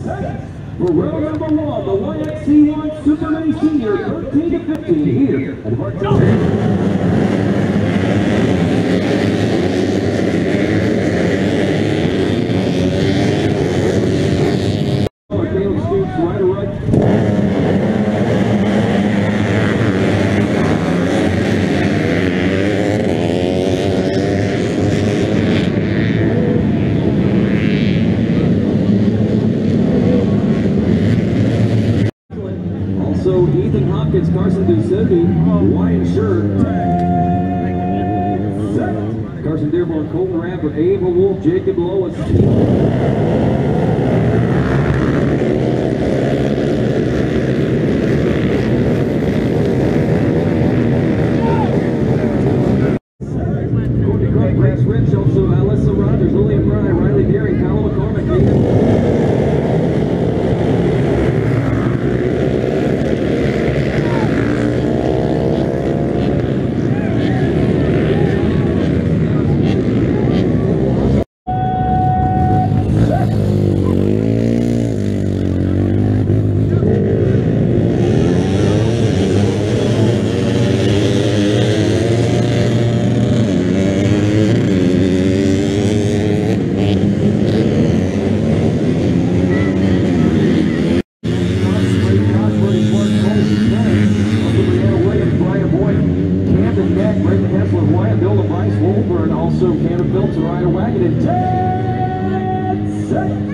For round number 1, the YXC1 Super A Senior 13 to 15 here at Carson Dixon, Wyatt Shirt, Carson Dearborn, Colton Rapper, Ava Wolf, Jacob Lois. Courtney Clark, Grace Rich, also Alyssa Rogers, Lillian Fry, Riley Gary, Colin McCormick, also Cannon Bill to ride a wagon in 10 seconds.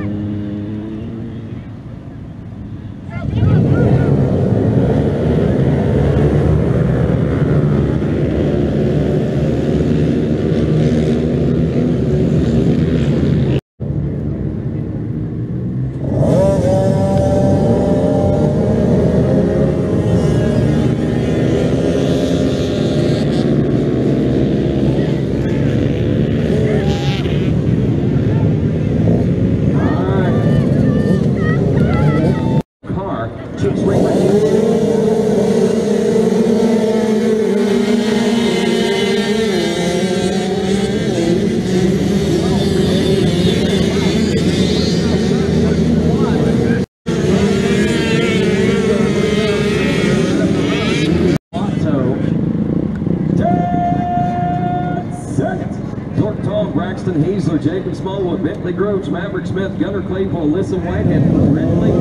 Braxton Hazler, Jacob Smallwood, Bentley Groves, Maverick Smith, Gunnar Claypool, Alyssa Whitehead, Ridley.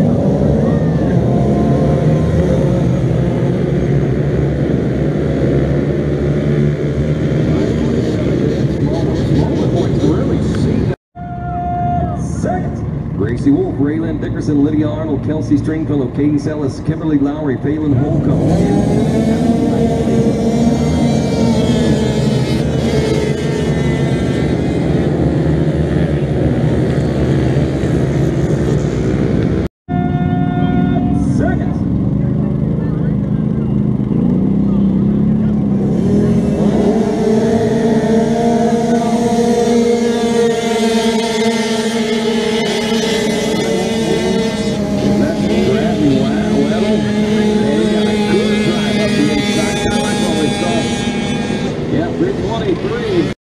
Gracie Wolf, Raylan Dickerson, Lydia Arnold, Kelsey Stringfellow, Katie Sellis, Kimberly Lowry, Phelan Holcomb.